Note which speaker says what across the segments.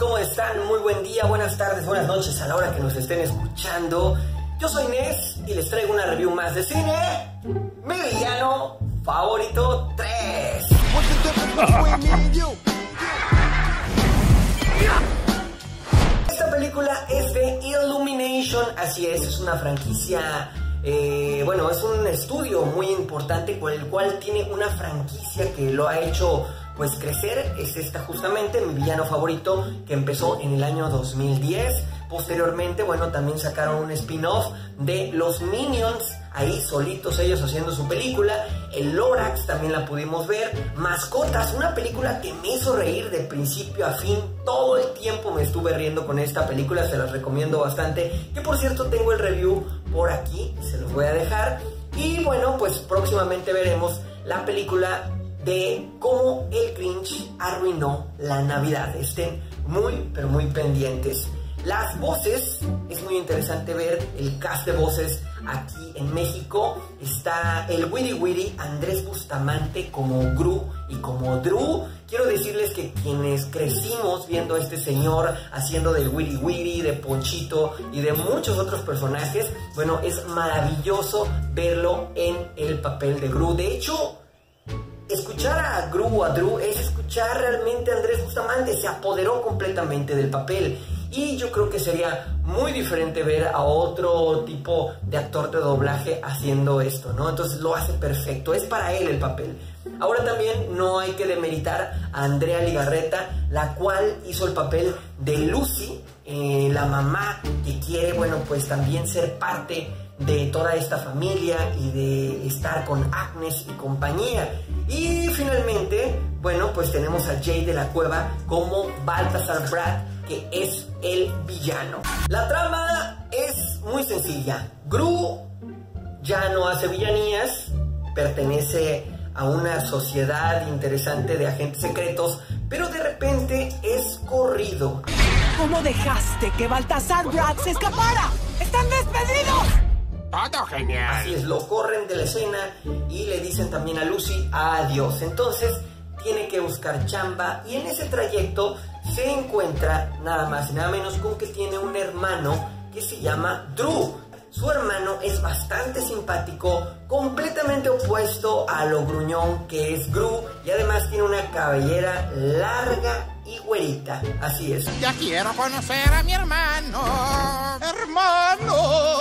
Speaker 1: ¿cómo están? Muy buen día, buenas tardes, buenas noches a la hora que nos estén escuchando. Yo soy Nes y les traigo una review más de cine. Mi villano favorito 3. Esta película es de Illumination, así es una franquicia... bueno, es un estudio muy importante por el cual tiene una franquicia que lo ha hecho pues crecer. Es esta justamente, mi villano favorito, que empezó en el año 2010. Posteriormente, bueno, también sacaron un spin-off de los Minions, ahí solitos ellos haciendo su película. El Lorax también la pudimos ver. Mascotas, una película que me hizo reír de principio a fin. Todo el tiempo me estuve riendo con esta película, se las recomiendo bastante. Que por cierto tengo el review por aquí, se los voy a dejar. Y bueno, pues próximamente veremos la película de cómo el Grinch arruinó la Navidad. Estén muy, pero muy pendientes. Las voces, es muy interesante ver el cast de voces aquí en México. Está el Wiri Wiri, Andrés Bustamante como Gru y como Drew. Quiero decirles que quienes crecimos viendo a este señor haciendo del Wiri Wiri, de Ponchito y de muchos otros personajes, bueno, es maravilloso verlo en el papel de Gru. De hecho, escuchar a Gru o a Drew es escuchar realmente a Andrés Bustamante. Se apoderó completamente del papel. Y yo creo que sería muy diferente ver a otro tipo de actor de doblaje haciendo esto, ¿no? Entonces lo hace perfecto, es para él el papel. Ahora también no hay que demeritar a Andrea Legarreta, la cual hizo el papel de Lucy, la mamá que quiere, bueno, pues también ser parte de toda esta familia y de estar con Agnes y compañía. Y finalmente, bueno, pues tenemos a Jay de la Cueva como Baltasar Brad, que es el villano. La trama es muy sencilla. Gru ya no hace villanías, pertenece a una sociedad interesante de agentes secretos, pero de repente es corrido.
Speaker 2: ¿Cómo dejaste que Baltasar Brad se escapara? ¡Están despedidos!
Speaker 3: Todo genial.
Speaker 1: Así es, lo corren de la escena y le dicen también a Lucy adiós. Entonces tiene que buscar chamba y en ese trayecto se encuentra nada más y nada menos con que tiene un hermano que se llama Drew. Su hermano es bastante simpático, completamente opuesto a lo gruñón que es Gru, y además tiene una cabellera larga y güerita. Así es.
Speaker 3: Ya quiero conocer a mi hermano. ¡Hermano!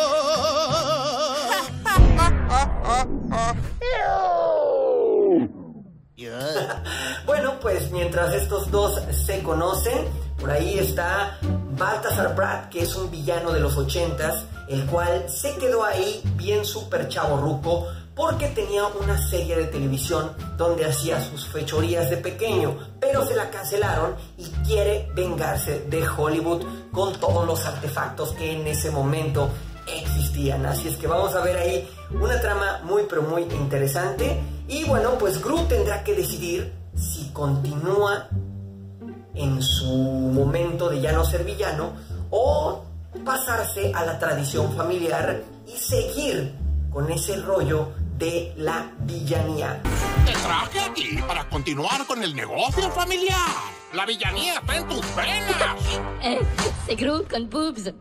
Speaker 1: Bueno, pues mientras estos dos se conocen, por ahí está Baltasar Brad, que es un villano de los 80s, el cual se quedó ahí bien súper chavorruco porque tenía una serie de televisión donde hacía sus fechorías de pequeño, pero se la cancelaron y quiere vengarse de Hollywood con todos los artefactos que en ese momento existían. Así es que vamos a ver ahí una trama muy pero muy interesante. Y bueno, pues Gru tendrá que decidir si continúa en su momento de ya no ser villano o pasarse a la tradición familiar y seguir con ese rollo de la villanía.
Speaker 3: Te traje aquí para continuar con el negocio familiar. La villanía está en tus venas.
Speaker 4: C'est Gru con boobs.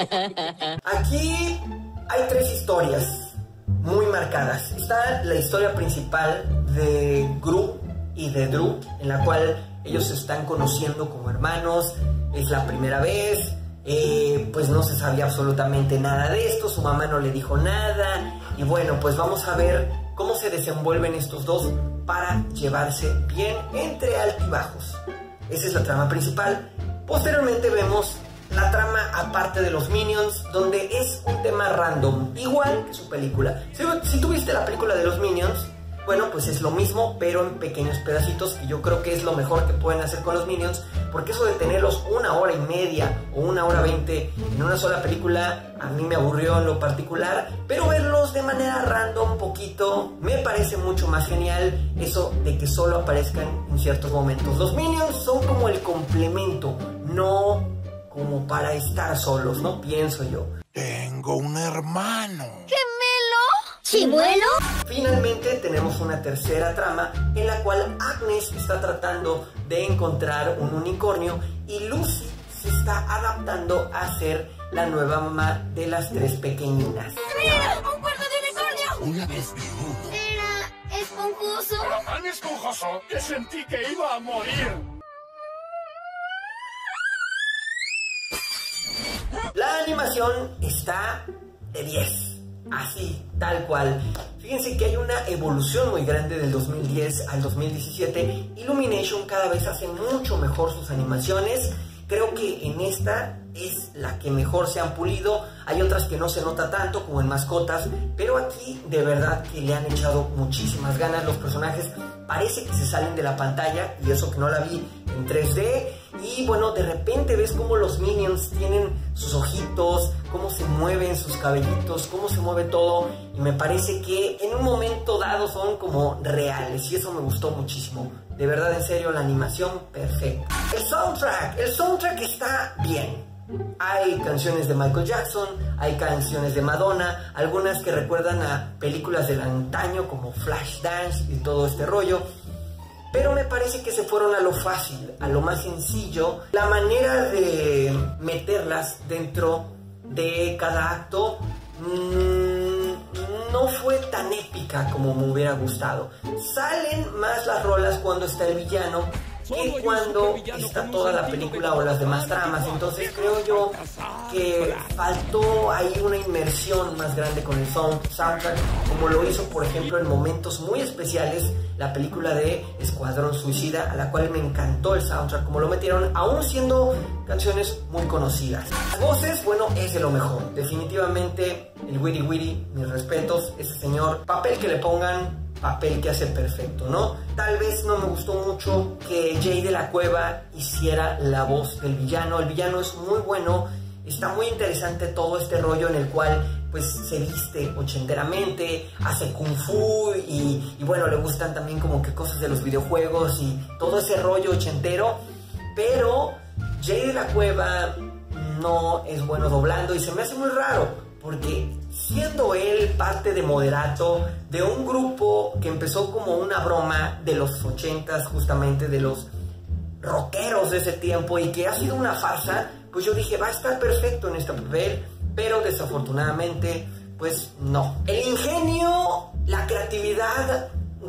Speaker 1: Aquí hay tres historias muy marcadas. Está la historia principal de Gru y de Drew, en la cual ellos se están conociendo como hermanos. Es la primera vez, pues no se sabía absolutamente nada de esto, su mamá no le dijo nada. Y bueno, pues vamos a ver cómo se desenvuelven estos dos para llevarse bien entre altibajos. Esa es la trama principal. Posteriormente vemos la trama aparte de los Minions, donde es un tema random, igual que su película. Si tuviste la película de los Minions, bueno, pues es lo mismo, pero en pequeños pedacitos, y yo creo que es lo mejor que pueden hacer con los Minions, porque eso de tenerlos 1 hora y media o 1 hora 20 en una sola película, a mí me aburrió en lo particular, pero verlos de manera random, poquito, me parece mucho más genial eso de que solo aparezcan en ciertos momentos. Los Minions son como el complemento, no como para estar solos, ¿no? Pienso yo.
Speaker 3: Tengo un hermano.
Speaker 4: ¿Chimuelo?
Speaker 1: Finalmente tenemos una tercera trama en la cual Agnes está tratando de encontrar un unicornio y Lucy está adaptando a ser la nueva mamá de las 3 pequeñinas.
Speaker 4: ¡Mira! ¡Un cuerno de unicornio!
Speaker 3: Una vez vi uno.
Speaker 4: Era esponjoso.
Speaker 3: Era tan esponjoso que sentí que iba a morir.
Speaker 1: La animación está de 10, así, tal cual. Fíjense que hay una evolución muy grande del 2010 al 2017. Illumination cada vez hace mucho mejor sus animaciones. Creo que en esta es la que mejor se han pulido. Hay otras que no se nota tanto, como en Mascotas, pero aquí de verdad que le han echado muchísimas ganas. Los personajes parece que se salen de la pantalla, y eso que no la vi en 3D. Y bueno, de repente ves cómo los Minions tienen sus ojitos, cómo se mueven sus cabellitos, cómo se mueve todo. Y me parece que en un momento dado son como reales, y eso me gustó muchísimo. De verdad, en serio, la animación perfecta. El soundtrack está bien. Hay canciones de Michael Jackson, hay canciones de Madonna, algunas que recuerdan a películas del antaño como Flashdance y todo este rollo. Pero me parece que se fueron a lo fácil, a lo más sencillo. La manera de meterlas dentro de cada acto no fue tan épica como me hubiera gustado. Salen más las rolas cuando está el villano que cuando está toda la película o las demás tramas. Entonces creo yo que faltó ahí una inmersión más grande con el soundtrack, como lo hizo por ejemplo en momentos muy especiales la película de Escuadrón Suicida, a la cual me encantó el soundtrack, como lo metieron, aún siendo canciones muy conocidas. Las voces, bueno, es de lo mejor. Definitivamente el Wiri Wiri, mis respetos, ese señor, papel que le pongan, papel que hace perfecto, ¿no? Tal vez no me gustó mucho que Jay de la Cueva hiciera la voz del villano. El villano es muy bueno, está muy interesante todo este rollo en el cual pues se viste ochenteramente, hace kung fu y bueno, le gustan también como que cosas de los videojuegos y todo ese rollo ochentero. Pero Jay de la Cueva no es bueno doblando y se me hace muy raro, porque siendo él parte de Moderato, de un grupo que empezó como una broma de los 80s, justamente de los rockeros de ese tiempo, y que ha sido una farsa, pues yo dije, va a estar perfecto en este papel, pero desafortunadamente, pues no. El ingenio, la creatividad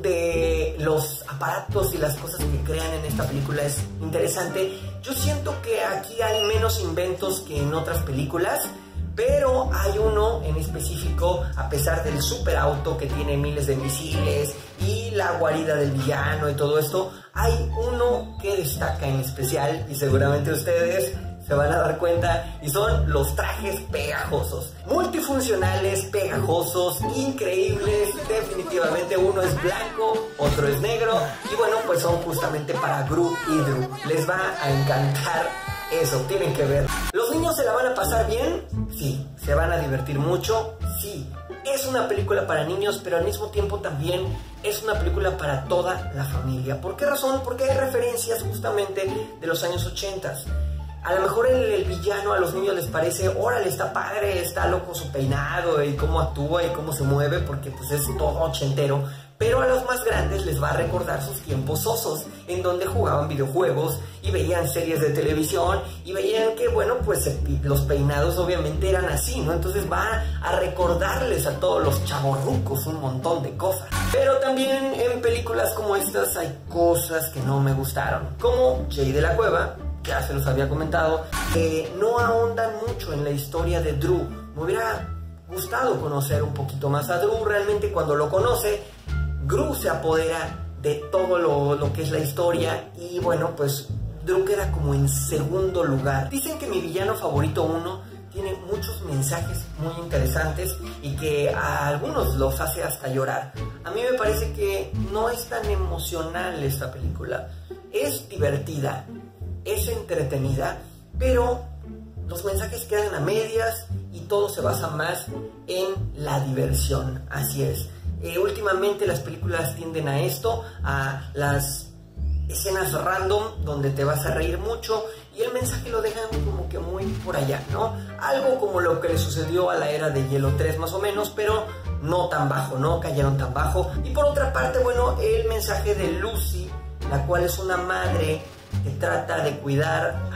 Speaker 1: de los aparatos y las cosas que crean en esta película es interesante. Yo siento que aquí hay menos inventos que en otras películas, pero hay uno en específico, a pesar del superauto que tiene miles de misiles y la guarida del villano y todo esto, hay uno que destaca en especial y seguramente ustedes se van a dar cuenta, y son los trajes pegajosos, multifuncionales, pegajosos, increíbles. Definitivamente uno es blanco, otro es negro, y bueno, pues son justamente para Gru y Dru. Les va a encantar eso, tienen que ver. ¿Los niños se la van a pasar bien? Sí. ¿Se van a divertir mucho? Sí. Es una película para niños, pero al mismo tiempo también es una película para toda la familia. ¿Por qué razón? Porque hay referencias justamente de los años 80. A lo mejor el villano a los niños les parece, órale, está padre, está loco su peinado y cómo actúa y cómo se mueve, porque pues es todo ochentero. Pero a los más grandes les va a recordar sus tiempos osos, en donde jugaban videojuegos y veían series de televisión y veían que, bueno, pues los peinados obviamente eran así, ¿no? Entonces va a recordarles a todos los chavorrucos un montón de cosas. Pero también en películas como estas hay cosas que no me gustaron, como Jay de la Cueva, ya se los había comentado, que no ahondan mucho en la historia de Dru. Me hubiera gustado conocer un poquito más a Dru. Realmente cuando lo conoce, Gru se apodera de todo lo que es la historia, y bueno, pues Dru queda como en segundo lugar. Dicen que mi villano favorito 1 tiene muchos mensajes muy interesantes y que a algunos los hace hasta llorar. A mí me parece que no es tan emocional esta película. Es divertida, es entretenida, pero los mensajes quedan a medias y todo se basa más en la diversión. Así es. Últimamente las películas tienden a esto, a las escenas random donde te vas a reír mucho y el mensaje lo dejan como que muy por allá, ¿no? Algo como lo que le sucedió a la Era de Hielo 3 más o menos, pero no tan bajo, no cayeron tan bajo. Y por otra parte, bueno, el mensaje de Lucy, la cual es una madre que trata de cuidar a sus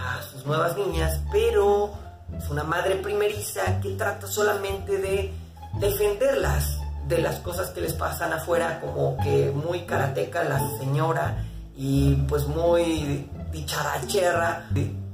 Speaker 1: nuevas niñas, pero es una madre primeriza que trata solamente de defenderlas de las cosas que les pasan afuera, como que muy karateca la señora y pues muy dicharachera,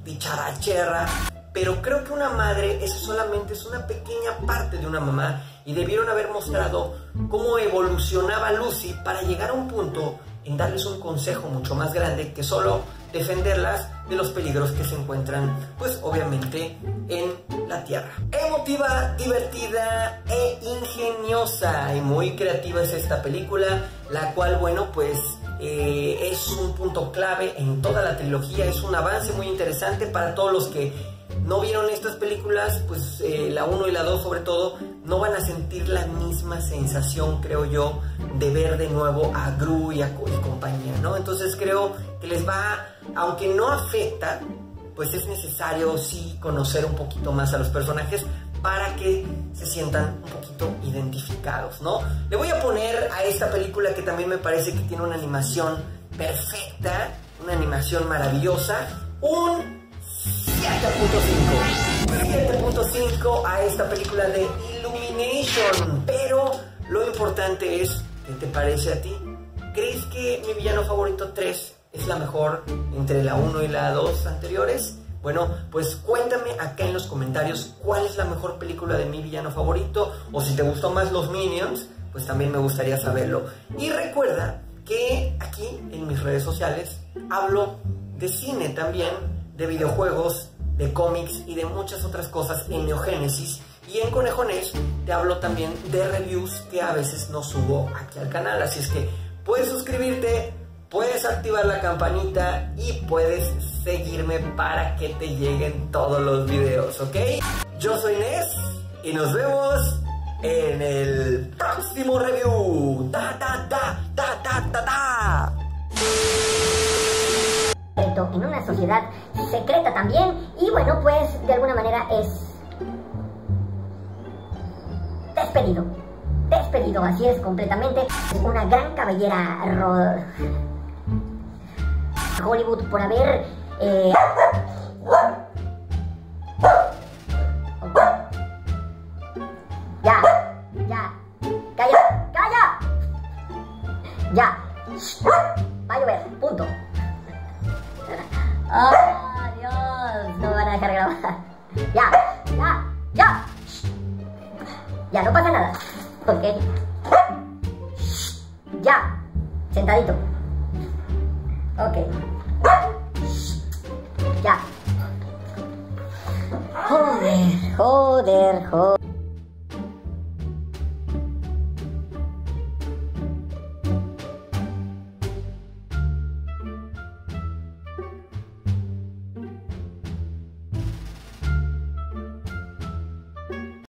Speaker 1: pero creo que una madre eso solamente es una pequeña parte de una mamá y debieron haber mostrado cómo evolucionaba Lucy para llegar a un punto en darles un consejo mucho más grande que solo defenderlas de los peligros que se encuentran, pues obviamente, en la Tierra. Emotiva, divertida e ingeniosa y muy creativa es esta película, la cual, bueno, pues es un punto clave en toda la trilogía, es un avance muy interesante para todos los que no vieron estas películas, pues la 1 y la 2 sobre todo, no van a sentir la misma sensación, creo yo, de ver de nuevo a Gru y compañía, ¿no? Entonces creo que les va, aunque no afecta, pues es necesario sí conocer un poquito más a los personajes para que se sientan un poquito identificados, ¿no? Le voy a poner a esta película, que también me parece que tiene una animación perfecta, una animación maravillosa, un 7.5 a esta película de Illumination. Pero lo importante es, ¿qué te parece a ti? ¿Crees que Mi Villano Favorito 3 es la mejor entre la 1 y la 2 anteriores? Bueno, pues cuéntame acá en los comentarios cuál es la mejor película de Mi Villano Favorito, o si te gustó más los Minions, pues también me gustaría saberlo. Y recuerda que aquí en mis redes sociales hablo de cine también, de videojuegos, de cómics y de muchas otras cosas en Neogénesis, y en Conejones te hablo también de reviews que a veces no subo aquí al canal, así es que puedes suscribirte, puedes activar la campanita y puedes seguirme para que te lleguen todos los videos, ¿ok? Yo soy Nes y nos vemos en el próximo review.
Speaker 5: En una sociedad secreta también, y bueno, pues de alguna manera es despedido, así es, completamente. Una gran caballera Hollywood por haber calla, ya, va a llover, punto. Oh, Dios, no me van a dejar grabar. Ya, no pasa nada. Ok. Ya, sentadito. Ok. Ya. Joder.